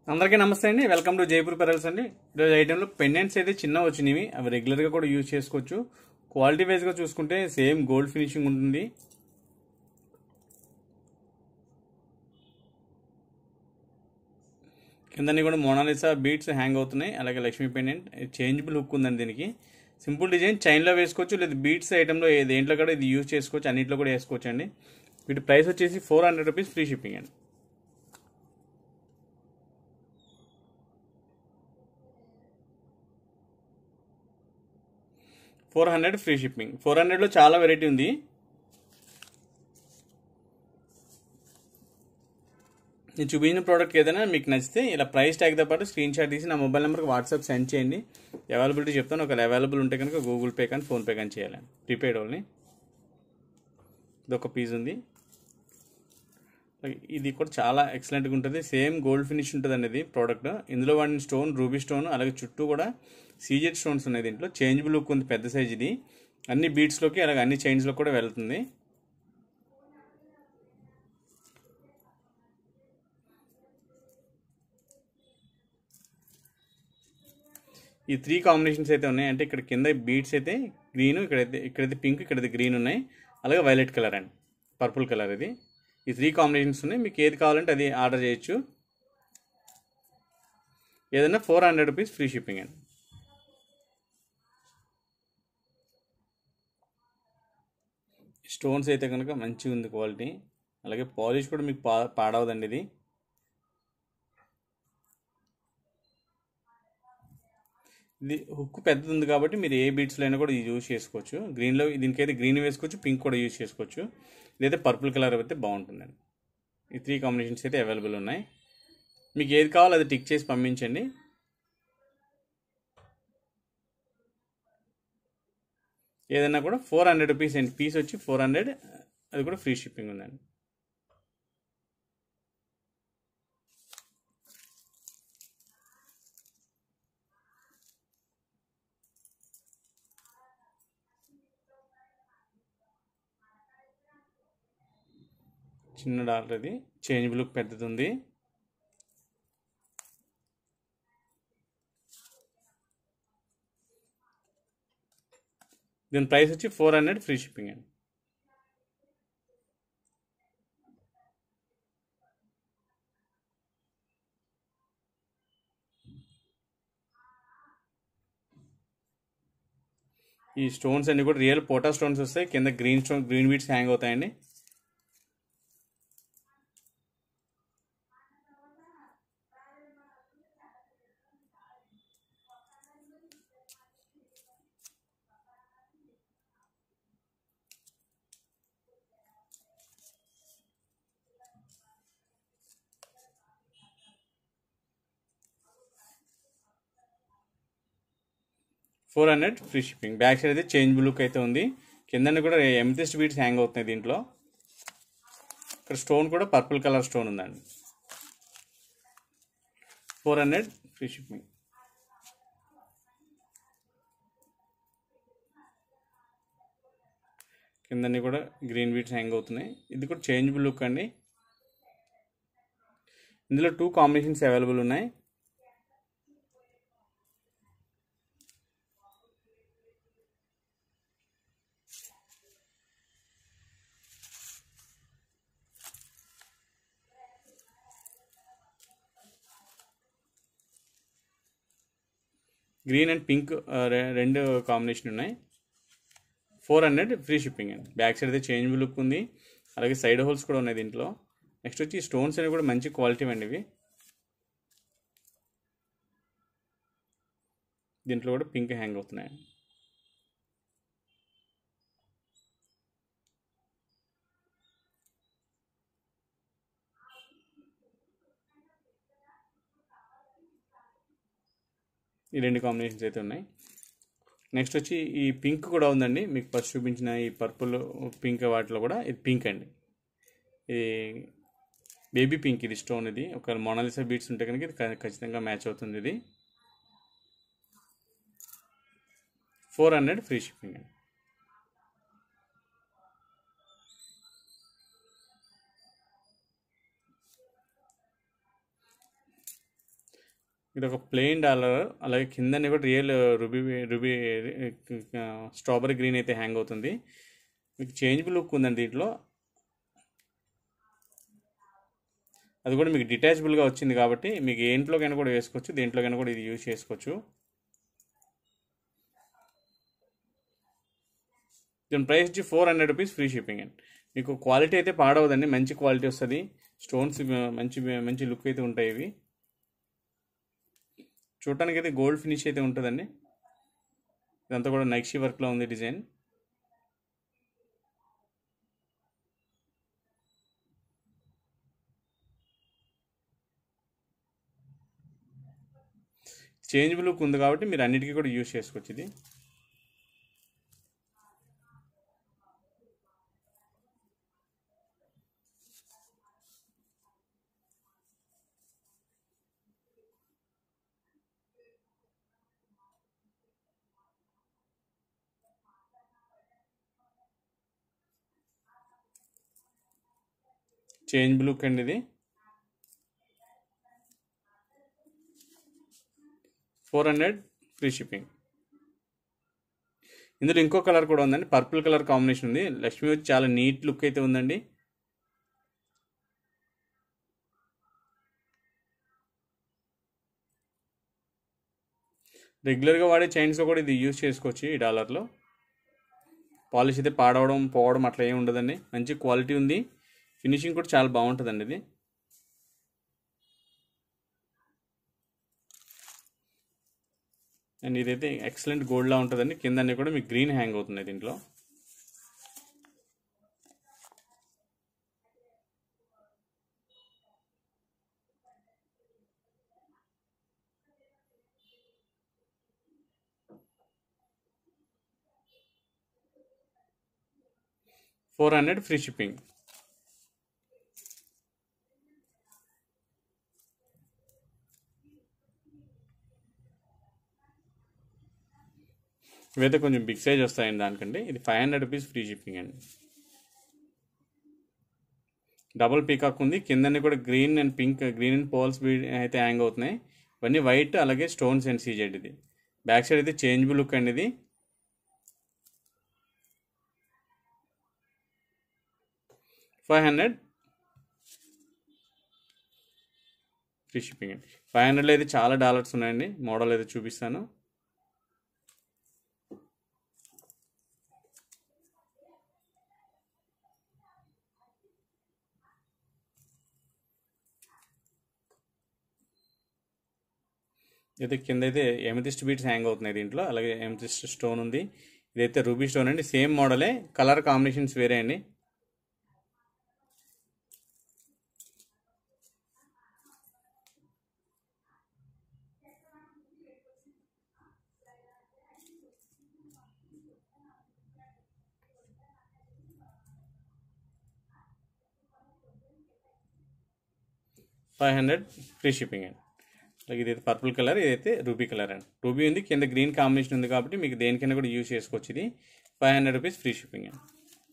అందరికీ నమస్తే అండి. వెల్కమ్ టు జైపూర్ పెరల్స్ అండి. ఈరోజు ఐటెంలో పెండెంట్స్ అయితే చిన్న వచ్చినవి, అవి రెగ్యులర్గా కూడా యూజ్ చేసుకోవచ్చు. క్వాలిటీ వైజ్గా చూసుకుంటే సేమ్ గోల్డ్ ఫినిషింగ్ ఉంటుంది. కిందన్ని కూడా మోనాలిసా బీట్స్ హ్యాంగ్ అవుతున్నాయి. అలాగే లక్ష్మీ పెండెంట్ చేంజబుల్ హుక్ ఉందండి. దీనికి సింపుల్ డిజైన్ చైన్లో వేసుకోవచ్చు, లేదా బీట్స్ ఐటెంలో దేంట్లో కూడా ఇది యూజ్ చేసుకోవచ్చు, అన్నింటిలో కూడా వేసుకోవచ్చు అండి. వీటి ప్రైస్ వచ్చేసి 400 రూపీస్, ఫ్రీ షిప్పింగ్ అండి. 400 ఫ్రీ షిప్పింగ్. 400లో చాలా వెరైటీ ఉంది. నేను చూపించిన ప్రోడక్ట్ ఏదైనా మీకు నచ్చితే ఇలా ప్రైస్ ట్యాగ్తో పాటు స్క్రీన్ షాట్ తీసి నా మొబైల్ నెంబర్కి వాట్సాప్ సెండ్ చేయండి. అవైలబిలిటీ చెప్తాను. ఒకవేళ అవైలబుల్ ఉంటే కనుక గూగుల్ పే కానీ ఫోన్పే కానీ చేయాలండి. Prepaid only. ఇదొక పీస్ ఉంది. ఇది కూడా చాలా ఎక్సలెంట్గా ఉంటుంది. సేమ్ గోల్డ్ ఫినిష్ ఉంటుంది అనేది ప్రోడక్ట్. ఇందులో వాడిన స్టోన్ రూబీ స్టోన్, అలాగే చుట్టూ కూడా సీజెడ్ స్టోన్స్ ఉన్నాయి. దీంట్లో చేంజబుల్ లుక్ ఉంది, పెద్ద సైజ్ ఇది. అన్ని బీట్స్లోకి అలాగే అన్ని చైన్స్లో కూడా వెళ్తుంది. ఈ 3 కాంబినేషన్స్ అయితే ఉన్నాయి. అంటే ఇక్కడ కింద బీట్స్ అయితే గ్రీన్, ఇక్కడైతే పింక్, ఇక్కడైతే గ్రీన్ ఉన్నాయి. అలాగే violet colour and purple colour. ఇది ఈ 3 కాంబినేషన్స్ ఉన్నాయి. మీకు ఏది కావాలంటే అది ఆర్డర్ చేయొచ్చు. ఏదైనా 400 రూపీస్, ఫ్రీ షిప్పింగ్ అండి. స్టోన్స్ అయితే కనుక మంచిగా ఉంది క్వాలిటీ. అలాగే పాలిష్ కూడా మీకు పాడవదండి. ఇది హుక్ పెద్దది ఉంది కాబట్టి మీరు ఏ బీట్స్లో అయినా కూడా ఇది యూజ్ చేసుకోవచ్చు. గ్రీన్లో దీనికైతే గ్రీన్ వేసుకోవచ్చు, పింక్ కూడా యూజ్ చేసుకోవచ్చు. ఇదైతే పర్పుల్ కలర్ అయితే బాగుంటుందండి. ఈ 3 కాంబినేషన్స్ అయితే అవైలబుల్ ఉన్నాయి. మీకు ఏది కావాలో అది టిక్ చేసి పంపించండి. ఏదైనా కూడా 400 రూపీస్ అండి. పీస్ వచ్చి 400, అది కూడా ఫ్రీ షిప్పింగ్ ఉందండి. చిన్న డాలర్, అది చేంజబుల్ లుక్ పెద్దది ఉంది. దీని ప్రైస్ వచ్చి 400, ఫ్రీ షిప్పింగ్ అండి. ఈ స్టోన్స్ అన్ని కూడా రియల్ పోటా స్టోన్స్ వస్తాయి. కింద గ్రీన్ బీట్స్ హ్యాంగ్ అవుతాయండి. $400, ఫ్రీ షిప్పింగ్. బ్యాక్ సైడ్ అయితే చేంజబుల్ లుక్ అయితే ఉంది. కింద కూడా ఎమ్థెస్ట్ బీట్స్ హ్యాంగ్ అవుతున్నాయి దీంట్లో. ఇక్కడ స్టోన్ కూడా పర్పుల్ కలర్ స్టోన్ ఉందండి. 400, ఫ్రీ షిప్పింగ్. కిందన్ని కూడా గ్రీన్ బీట్స్ హ్యాంగ్ అవుతున్నాయి. ఇది కూడా చేంజబుల్ లుక్ అండి. ఇందులో 2 కాంబినేషన్స్ అవైలబుల్ ఉన్నాయి. గ్రీన్ అండ్ పింక్ రెండు కాంబినేషన్ ఉన్నాయి. 400, ఫ్రీ షిప్పింగ్ అండి. బ్యాక్ సైడ్ అయితే చేంజబుల్ లుక్ ఉంది. అలాగే సైడ్ హోల్స్ కూడా ఉన్నాయి దీంట్లో. నెక్స్ట్ వచ్చి స్టోన్స్ అనేవి కూడా మంచి క్వాలిటీ అండి ఇవి. దీంట్లో కూడా పింక్ హ్యాంగ్ అవుతున్నాయి. ఈ 2 కాంబినేషన్స్ అయితే ఉన్నాయి. నెక్స్ట్ వచ్చి ఈ పింక్ కూడా ఉందండి. మీకు ఫస్ట్ చూపించిన ఈ పర్పుల్ పింక్ వాటిలో కూడా ఇది పింక్ అండి. ఇది బేబీ పింక్. ఇది స్టోన్. ఇది ఒక మోనాలిసా బీట్స్ ఉంటే కనుక ఇది ఖచ్చితంగా మ్యాచ్ అవుతుంది. ఇది 400, ఫ్రీ షిప్పింగ్ అండి. ఇది ఒక ప్లెయిన్ డాలర్, అలాగే కిందని కూడా real ruby ruby strawberry green అయితే హ్యాంగ్ అవుతుంది. మీకు చేంజబుల్ లుక్ ఉందండి దీంట్లో. అది కూడా మీకు డిటాచబుల్గా వచ్చింది కాబట్టి మీకు ఏంట్లోకైనా కూడా వేసుకోవచ్చు, దేంట్లోకైనా కూడా ఇది యూజ్ చేసుకోవచ్చు. దీని ప్రైస్ వచ్చి 400 రూపీస్, ఫ్రీ షిప్పింగ్ అండి. మీకు క్వాలిటీ అయితే పాడవదండి, మంచి క్వాలిటీ వస్తుంది. స్టోన్స్ మంచి మంచి లుక్ అయితే ఉంటాయి. ఇవి చూడటానికి అయితే గోల్డ్ ఫినిష్ అయితే ఉంటుందండి. ఇదంతా కూడా నైక్షీ వర్క్లో ఉంది డిజైన్. చేంజబుల్ లుక్ ఉంది కాబట్టి మీరు అన్నిటికీ కూడా యూజ్ చేసుకోవచ్చు. ఇది చేంజబుల్ లుక్ అండి. ఇది 400, ఫ్రీ షిప్పింగ్. ఇందులో ఇంకో కలర్ కూడా ఉందండి, పర్పుల్ కలర్ కాంబినేషన్ ఉంది. లక్ష్మి వచ్చి చాలా నీట్ లుక్ అయితే ఉందండి. రెగ్యులర్గా వాడే చైన్స్లో కూడా ఇది యూజ్ చేసుకోవచ్చు. ఈ డాలర్లో పాలిష్ అయితే పాడవడం పోవడం అట్లా ఏమి ఉండదండి, మంచి క్వాలిటీ ఉంది. ఫినిషింగ్ కూడా చాలా బాగుంటుందండి ఇది. అండ్ ఇదైతే ఎక్సలెంట్ గోల్డ్లా ఉంటుందండి. కింద అన్నీ కూడా మీకు గ్రీన్ హ్యాంగ్ అవుతున్నాయి దీంట్లో. $400, ఫ్రీ షిప్పింగ్. ఇవైతే కొంచెం బిగ్ సైజ్ వస్తాయండి దానికంటే. ఇది 500 రూపీస్, ఫ్రీ షిప్పింగ్ అండి. డబుల్ పీకాక్ ఉంది, కిందన్నీ కూడా green and pink, green and pearls అయితే హ్యాంగ్ అవుతున్నాయి. ఇవన్నీ వైట్, అలాగే స్టోన్స్ అండ్ సీజెడ్. ఇది బ్యాక్ సైడ్ అయితే చేంజబుల్ లుక్ అండి. ఇది 500, ఫ్రీ షిప్పింగ్ అండి. 500లో అయితే చాలా డాలర్స్ ఉన్నాయండి. మోడల్ అయితే చూపిస్తాను. అయితే కింద అయితే ఎమెథిస్ట్ బీట్స్ హ్యాంగ్ అవుతున్నాయి దీంట్లో, అలాగే ఎమెథిస్ట్ స్టోన్ ఉంది. ఇదైతే రూబీ స్టోన్ అండి, సేమ్ మోడలే, కలర్ కాంబినేషన్స్ వేరే అండి. $500, ఫ్రీ షిప్పింగ్ అండి. అలాగే ఇదైతే పర్పుల్ కలర్, ఇదైతే రూబీ కలర్ అండి. రూబీ ఉంది, కింద గ్రీన్ కాంబినేషన్ ఉంది కాబట్టి మీకు దేనికైనా కూడా యూజ్ చేసుకోవచ్చు. ఇది 500 రూపీస్, ఫ్రీ షిప్పింగ్ అండి.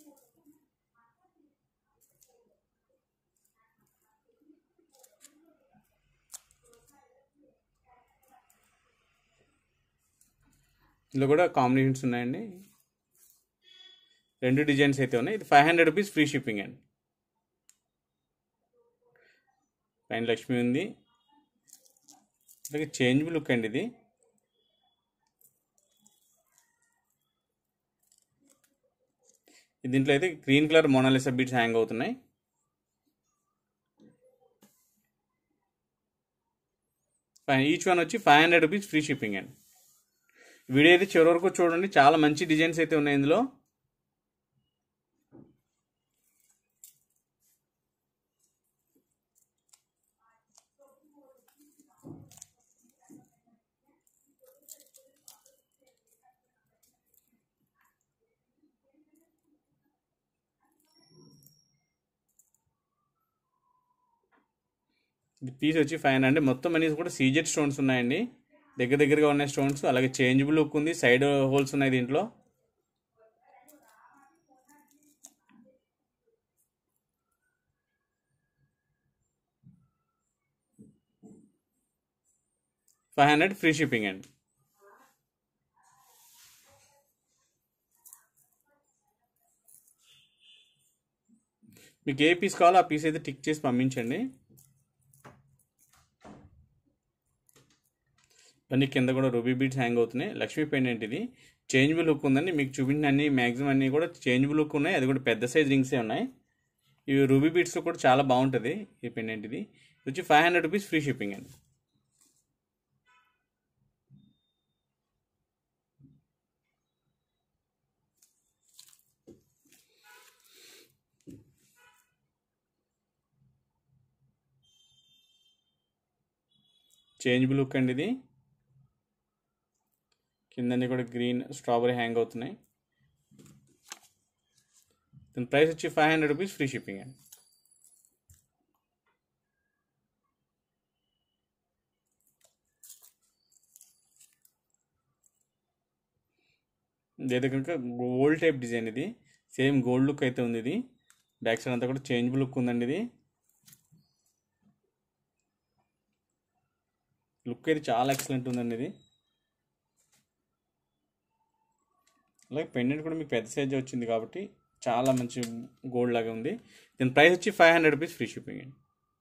ఇందులో కూడా కాంబినేషన్స్ ఉన్నాయండి, 2 డిజైన్స్ అయితే ఉన్నాయి. ఇది 500 రూపీస్, ఫ్రీ షిప్పింగ్ అండి. పైన లక్ష్మి ఉంది, అలాగే చేంజబుల్ లుక్ అండి. ఇది దీంట్లో అయితే green colour Mona Lisa beads hang అవుతున్నాయి. ఈచ్ వన్ వచ్చి 500 రూపీస్, ఫ్రీ షిప్పింగ్ అండి. వీడియో అయితే చివరి వరకు చూడండి, చాలా మంచి డిజైన్స్ అయితే ఉన్నాయి ఇందులో. ఇది పీస్ వచ్చి 500. మొత్తం అన్ని కూడా సీజెడ్ స్టోన్స్ ఉన్నాయండి, దగ్గర దగ్గరగా ఉన్నాయి స్టోన్స్. అలాగే చేంజబుల్ లుక్ ఉంది, సైడ్ హోల్స్ ఉన్నాయి దీంట్లో. 500 ఫ్రీ షిప్పింగ్ అండి. మీకు ఏ పీస్ కావాలో ఆ పీస్ అయితే టిక్ చేసి పంపించండి. ఇవన్నీ కింద కూడా రూబీ బీడ్స్ హ్యాంగ్ అవుతున్నాయి. లక్ష్మీ పెండెంట్ ఇది. చేంజబుల్ హుక్ ఉందండి. మీకు చూపించిన అన్ని మ్యాక్సిమం అన్నీ కూడా చేంజబుల్ హుక్ ఉన్నాయి. అది కూడా పెద్ద సైజ్ రింగ్సే ఉన్నాయి. ఇవి రూబీ బీడ్స్ కూడా చాలా బాగుంటుంది ఈ పెండెంట్. ఇది వచ్చి 500 రూపీస్ ఫ్రీ షిప్పింగ్ అండి. చేంజబుల్ హుక్ అండి ఇది. కిందన్నీ కూడా గ్రీన్ స్ట్రాబెరీ హ్యాంగ్ అవుతున్నాయి. దీని ప్రైస్ వచ్చి 500 రూపీస్ ఫ్రీ షిప్పింగ్ అండి. ఇదైతే కనుక గోల్డ్ టైప్ డిజైన్. ఇది సేమ్ గోల్డ్ లుక్ అయితే ఉంది. ఇది బ్యాక్ సైడ్ అంతా కూడా చేంజబుల్ లుక్ ఉందండి. ఇది లుక్ అయితే చాలా ఎక్సలెంట్ ఉందండి. ఇది అలాగే పెండెంట్ కూడా మీకు పెద్ద సైజ్ వచ్చింది కాబట్టి చాలా మంచి గోల్డ్ లాగా ఉంది. దీని ప్రైస్ వచ్చి 500 రూపీస్ ఫ్రీ షిప్పింగ్ అండి.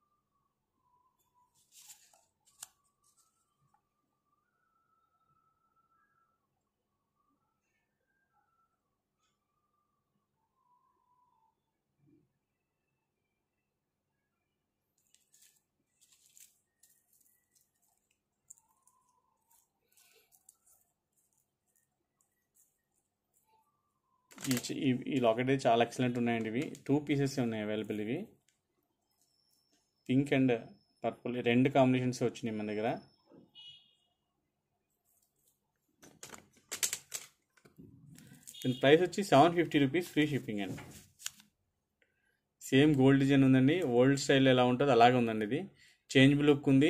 ఈ లాకెట్ అయితే చాలా ఎక్సలెంట్ ఉన్నాయండి. ఇవి 2 పీసెస్ ఉన్నాయి అవైలబుల్. ఇవి పింక్ అండ్ పర్పుల్ 2 కాంబినేషన్స్ వచ్చినాయి మన దగ్గర. దీని ప్రైస్ వచ్చి 750 రూపీస్ ఫ్రీ షిప్పింగ్ అండి. సేమ్ గోల్డ్ డిజైన్ ఉందండి. ఓల్డ్ స్టైల్ ఎలా ఉంటుందో అలాగే ఉందండి. ఇది చేంజబుల్ లుక్ ఉంది.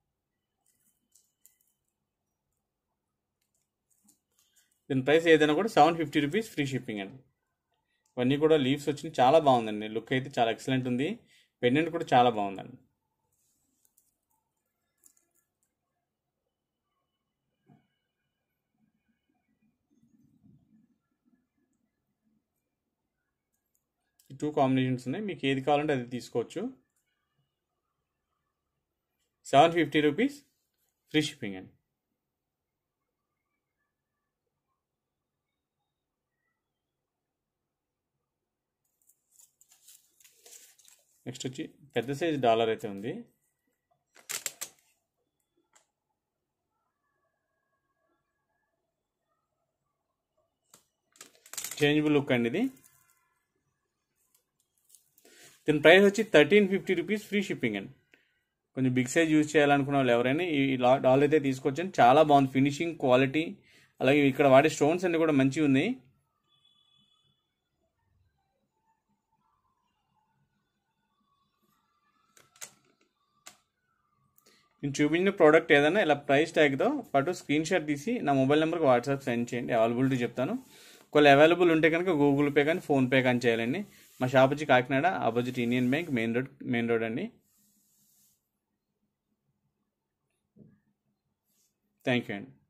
దీని ప్రైస్ ఏదైనా కూడా 750 రూపీస్ ఫ్రీ షిప్పింగ్ అండి. ఇవన్నీ కూడా లీవ్స్ వచ్చినాయి. చాలా బాగుందండి. లుక్ అయితే చాలా ఎక్సలెంట్ ఉంది. పెండెంట్ కూడా చాలా బాగుందండి. ఈ 2 కాంబినేషన్స్ ఉన్నాయి. మీకు ఏది కావాలంటే అది తీసుకోవచ్చు. 750 రూపీస్ ఫ్రీ షిప్పింగ్ అండి. నెక్స్ట్ వచ్చి పెద్ద సైజ్ డాలర్ అయితే ఉంది. చేంజబుల్ లుక్ అండి. ఇది దీని ప్రైస్ వచ్చి 1350 రూపీస్ ఫ్రీ షిప్పింగ్ అండి. కొంచెం బిగ్ సైజ్ యూజ్ చేయాలనుకున్న వాళ్ళు ఎవరైనా ఈ డాలర్ అయితే తీసుకొచ్చండి. చాలా బాగుంది ఫినిషింగ్ క్వాలిటీ. అలాగే ఇక్కడ వాడే స్టోన్స్ అన్ని కూడా మంచిగా ఉన్నాయి. నేను చూపించిన ప్రోడక్ట్ ఏదైనా ఇలా ప్రైస్ ట్యాగ్తో పాటు స్క్రీన్ షాట్ తీసి నా మొబైల్ నెంబర్కి వాట్సాప్ సెండ్ చేయండి. అవైలబిలిటీ చెప్తాను. ఒకవేళ అవైలబుల్ ఉంటే కనుక గూగుల్ పే కానీ ఫోన్పే కానీ చేయాలండి. మా షాప్ వచ్చి Kakinada opposite Indian bank main road అండి. థ్యాంక్ యూ అండి.